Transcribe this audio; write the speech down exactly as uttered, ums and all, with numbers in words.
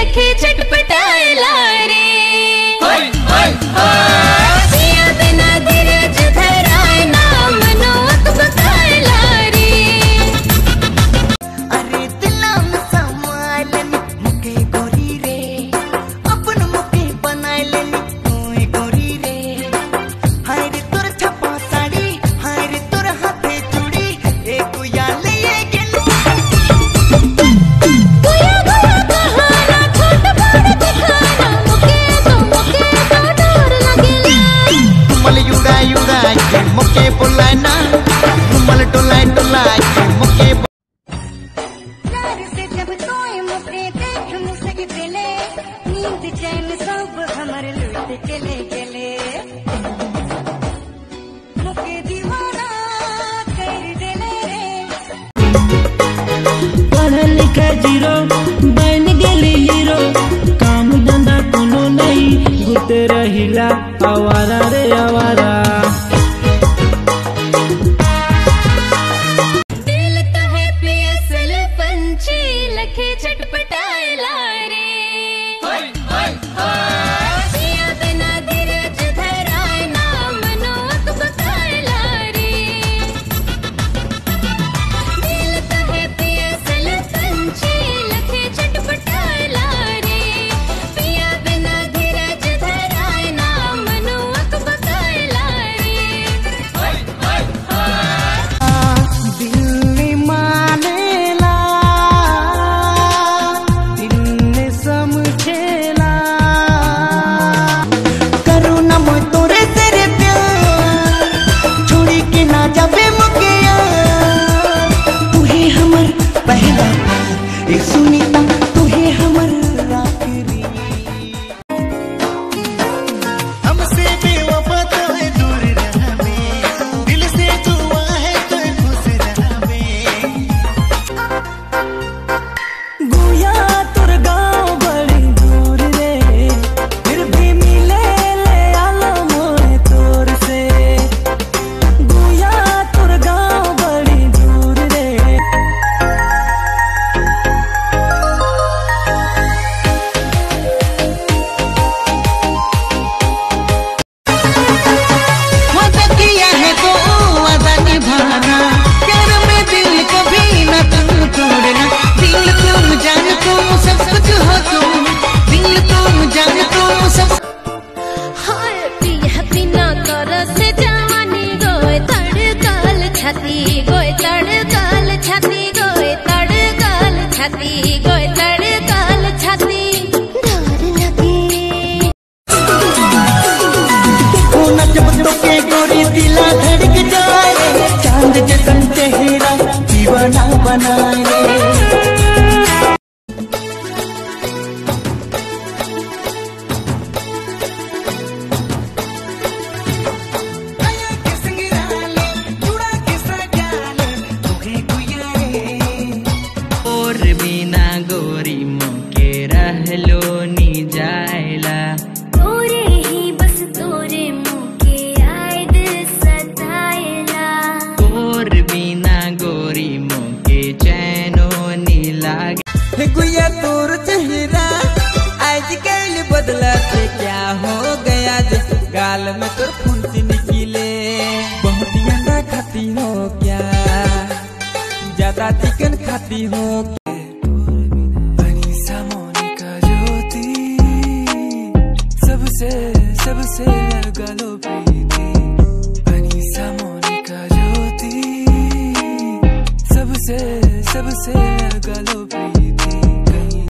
लखे छटपटाए लारे मुके बुलाए ना रुमाल डोलाए डोलाए मुके प्यार से जब सोए मुके देख मुझसे दिले नींद चैन सब हमर लुट चले चले मुके दीवाना कर देले रे पढ़ लिख जीरो बन गेली हीरो काम धंधा कोनो नहीं घुते रहिला आवारा रे आवारा लखे छटपटाए लारे बिना धीरज धराए ना मनोक बकाए लारे दिल कहे पियासल पंछी लखे छटपटाए लारे पिया बिना धीरज धराए ना मनोक बकाए लारे दिल मानेला जबे मुकिया तुहे हमर पहला एक सुनीता तुहे हमर आखिरी हमसे बेवफा तो है दूर रहवे दिल से दुआ है तो खुश रहवे गुया तुर गाँव बड़ी दूर रे फिर भी मिले ले आलो मोए तोर से छाती गोय तड़काल छाती गोय तड़काल छाती गोय तड़काल छाती डर लगे कोना जब तो के गोरी दिला धड़क जाए चांद जैसन चेहरा दीवाना बनाए बिना गोरी मुके रहलो नी जायला तोरे ही बस तोरे मुके आयद सतायला तोर बिना गोरी मुके चैनो नी लागे गुया तोर चेहरा आज कल बदला से क्या हो गया जे गाल में तोर फुंसी निकले बहुत अंडा खाती हो क्या ज्यादा चिकन खाती हो सबसे सबसे लगा लो प्रीति अनीसा मोनिका ज्योति सबसे सबसे लगा लो प्रीति।